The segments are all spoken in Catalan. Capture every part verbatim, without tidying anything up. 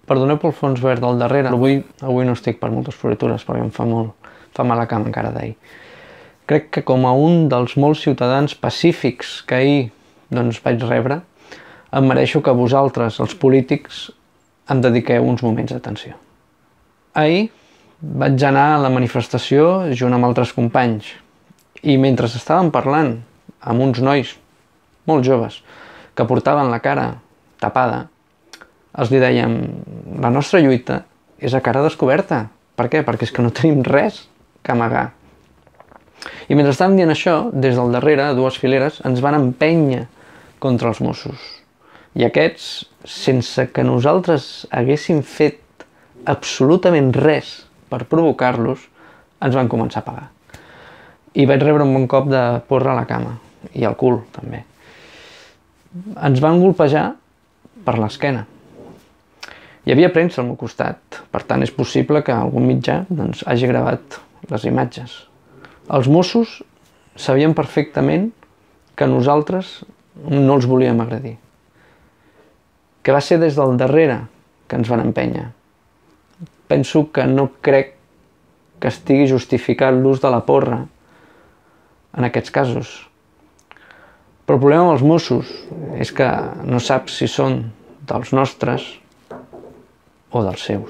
Perdoneu pel fons verd del darrere, però avui, avui no estic per moltes floritures perquè em fa molt, fa mal a cama encara d'ahir. Crec que com a un dels molts ciutadans pacífics que ahir doncs, vaig rebre, em mereixo que vosaltres, els polítics, em dediqueu uns moments d'atenció. Ahir vaig anar a la manifestació junt amb altres companys i mentre estàvem parlant amb uns nois molt joves que portaven la cara tapada, els li dèiem, la nostra lluita és a cara descoberta. Per què? Perquè és que no tenim res que amagar. I mentre estàvem dient això, des del darrere, a dues fileres, ens van empènyer contra els Mossos. I aquests, sense que nosaltres haguéssim fet absolutament res per provocar-los, ens van començar a pagar. I vaig rebre un bon cop de porra a la cama, i al cul, també. Ens van golpejar per l'esquena. Hi havia premsa al meu costat, per tant és possible que algun mitjà doncs, hagi gravat les imatges. Els Mossos sabien perfectament que nosaltres no els volíem agredir. Que va ser des del darrere que ens van empènyer. Penso que no crec que estigui justificat l'ús de la porra en aquests casos. Però el problema amb els Mossos és que no saps si són dels nostres o dels seus.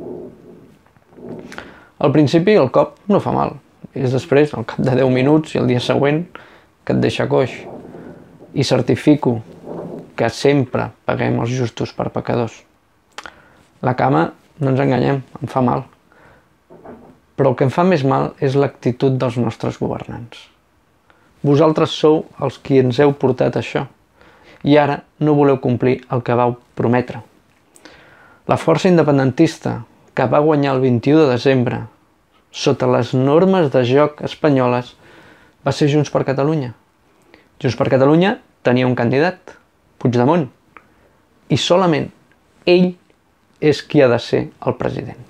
Al principi el cop no fa mal. És després, al cap de deu minuts i el dia següent, que et deixa coix. I certifico que sempre paguem els justos per pecadors. La cama, no ens enganyem, em fa mal. Però el que em fa més mal és l'actitud dels nostres governants. Vosaltres sou els qui ens heu portat això. I ara no voleu complir el que vau prometre. La força independentista que va guanyar el vint-i-u de desembre sota les normes de joc espanyoles va ser Junts per Catalunya. Junts per Catalunya tenia un candidat, Puigdemont, i solament ell és qui ha de ser el president.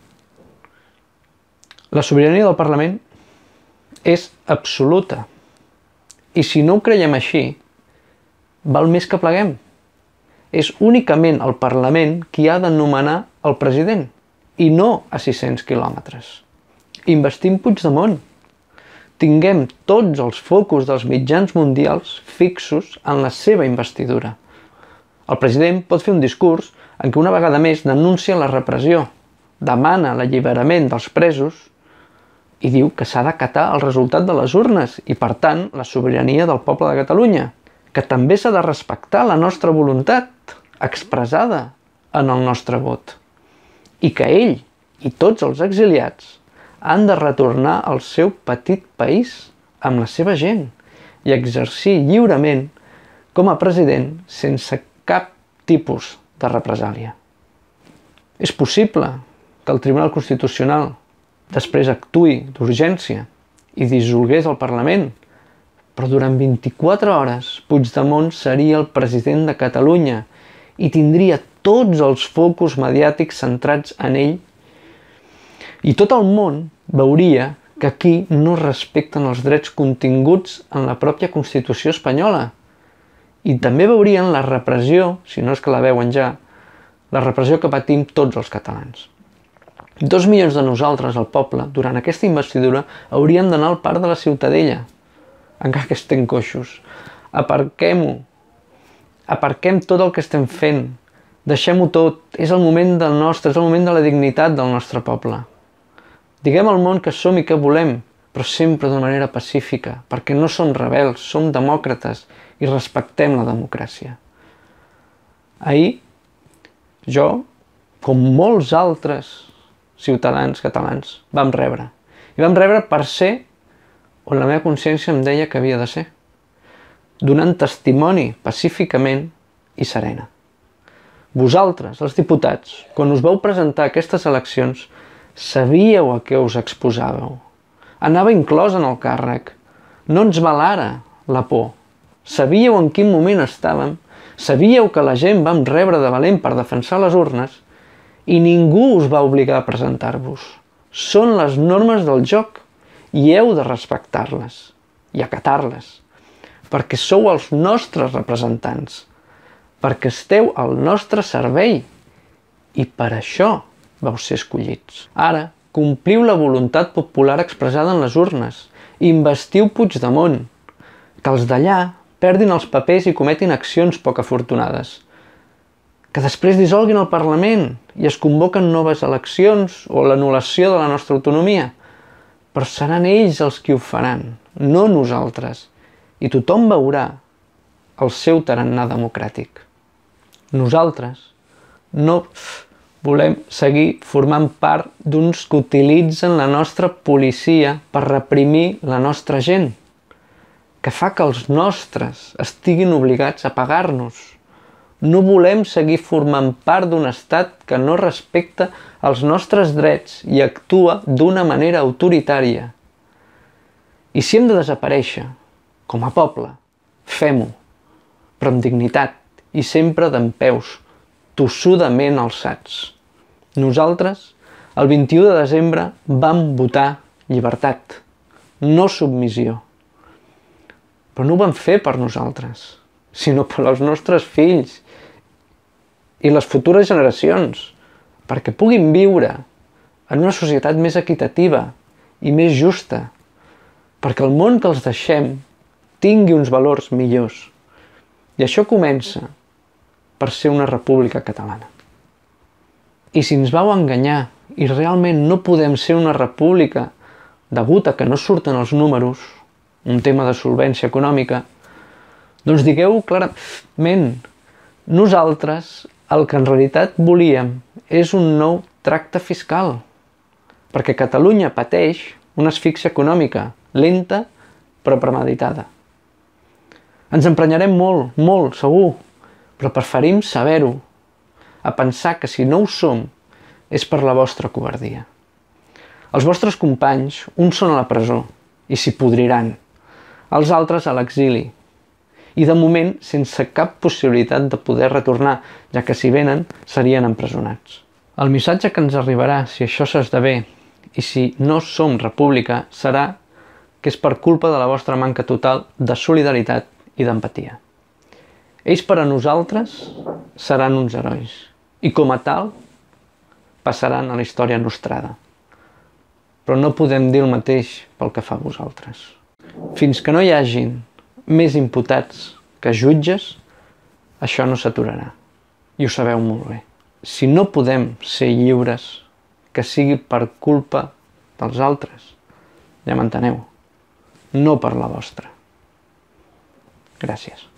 La sobirania del Parlament és absoluta i si no ho creiem així, val més que pleguem. És únicament el Parlament qui ha de nomenar el president i no a sis-cents quilòmetres. Investim Puigdemont. Tinguem tots els focus dels mitjans mundials fixos en la seva investidura. El president pot fer un discurs en què una vegada més denuncia la repressió, demana l'alliberament dels presos i diu que s'ha d'acatar el resultat de les urnes i, per tant, la sobirania del poble de Catalunya, que també s'ha de respectar la nostra voluntat expressada en el nostre vot i que ell i tots els exiliats han de retornar al seu petit país amb la seva gent i exercir lliurement com a president sense cap tipus de represàlia. És possible que el Tribunal Constitucional després actuï d'urgència i dissolgués el Parlament, però durant vint-i-quatre hores Puigdemont seria el president de Catalunya i tindria tots els focus mediàtics centrats en ell i tot el món veuria que aquí no respecten els drets continguts en la pròpia Constitució espanyola i també veurien la repressió, si no és que la veuen ja, la repressió que patim tots els catalans. Dos milions de nosaltres, el poble, durant aquesta investidura hauríem d'anar al parc de la Ciutadella, encara que estem coixos. Aparquem-ho. Aparquem tot el que estem fent. Deixem-ho tot. És el moment del nostre, és el moment de la dignitat del nostre poble. Diguem al món que som i que volem, però sempre d'una manera pacífica, perquè no som rebels, som demòcrates i respectem la democràcia. Ahir, jo, com molts altres ciutadans catalans, vam rebre. I vam rebre per ser on la meva consciència em deia que havia de ser, donant testimoni pacíficament i serena. Vosaltres, els diputats, quan us vau presentar a aquestes eleccions, sabíeu a què us exposàveu. Anava inclòs en el càrrec. No ens val ara la por. Sabíeu en quin moment estàvem, sabíeu que la gent vam rebre de valent per defensar les urnes i ningú us va obligar a presentar-vos. Són les normes del joc i heu de respectar-les i acatar-les, perquè sou els nostres representants, perquè esteu al nostre servei i per això vau ser escollits. Ara, compliu la voluntat popular expressada en les urnes i investiu Puigdemont. Que els d'allà perdin els papers i cometin accions poc afortunades. Que després dissolguin el Parlament i es convoquen noves eleccions o l'anul·lació de la nostra autonomia. Però seran ells els qui ho faran, no nosaltres. I tothom veurà el seu tarannà democràtic. Nosaltres no volem seguir formant part d'uns que utilitzen la nostra policia per reprimir la nostra gent, que fa que els nostres estiguin obligats a pagar-nos. No volem seguir formant part d'un estat que no respecta els nostres drets i actua d'una manera autoritària. I si hem de desaparèixer, com a poble, fem-ho, però amb dignitat i sempre dempeus, tossudament alçats. Nosaltres, el vint-i-u de desembre, vam votar llibertat, no submissió. Però no ho vam fer per nosaltres, sinó per als nostres fills i les futures generacions, perquè puguin viure en una societat més equitativa i més justa, perquè el món que els deixem tingui uns valors millors. I això comença per ser una república catalana. I si ens vau enganyar i realment no podem ser una república degut a que no surten els números, un tema de solvència econòmica, doncs digueu clarament, nosaltres el que en realitat volíem és un nou tracte fiscal, perquè Catalunya pateix una asfíxia econòmica, lenta però premeditada. Ens emprenyarem molt, molt, segur, però preferim saber-ho, a pensar que si no ho som és per la vostra covardia. Els vostres companys, uns són a la presó i s'hi podriran, els altres a l'exili, i de moment sense cap possibilitat de poder retornar, ja que si venen serien empresonats. El missatge que ens arribarà si això s'esdevé i si no som república serà que és per culpa de la vostra manca total de solidaritat i d'empatia. Ells per a nosaltres seran uns herois i com a tal passaran a la història nostrada. Però no podem dir el mateix pel que fa a vosaltres. Fins que no hi hagin més imputats que jutges, això no s'aturarà. I ho sabeu molt bé. Si no podem ser lliures, que sigui per culpa dels altres, ja m'enteneu, no per la vostra. Gràcies.